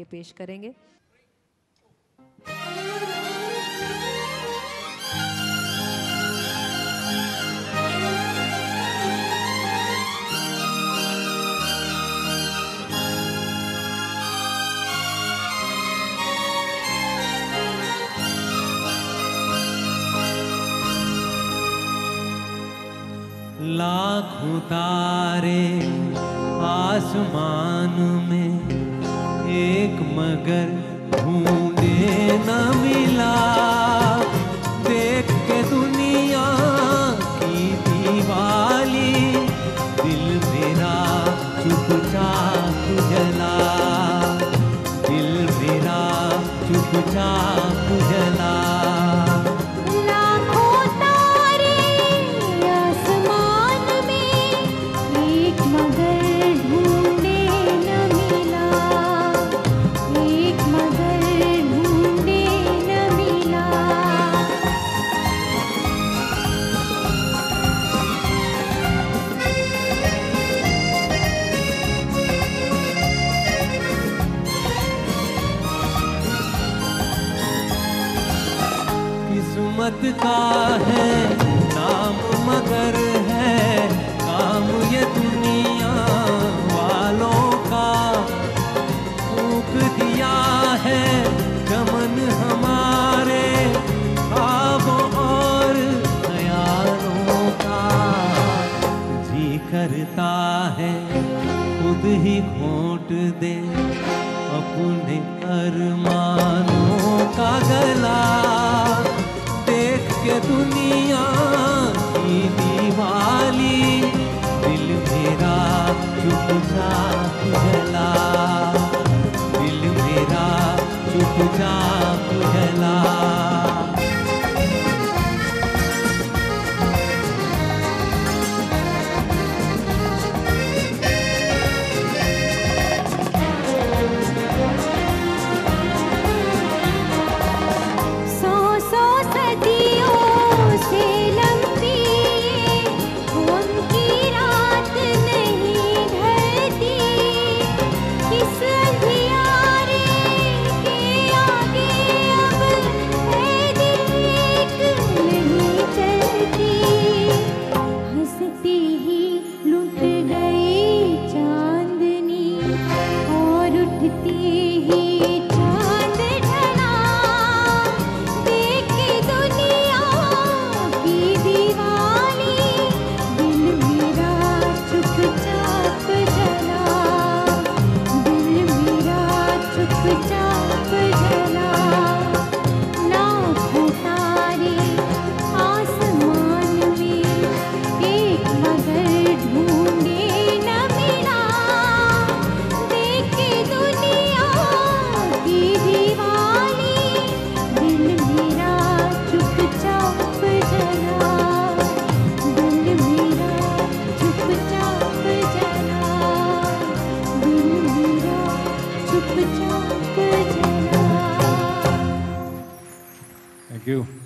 पेश करेंगे। लाखों तारे आसमान में एक मगर ढूंढे न मिला, देख के दुनिया की दीवाली दिल मेरा चुपचाप जला, दिल मेरा चुपचाप जला। किस्मत का है नाम मगर है काम ये दुनिया वालों का, फूंक दिया है चमन हमारे ख्वाबों और ख्यालों का। जी करता है खुद ही घोंट दे अपने अरमानों का गला, देख के दुनिया की दीवाली दिल मेरा चुपचाप जला, दिल मेरा चुपचाप जला। Thank you.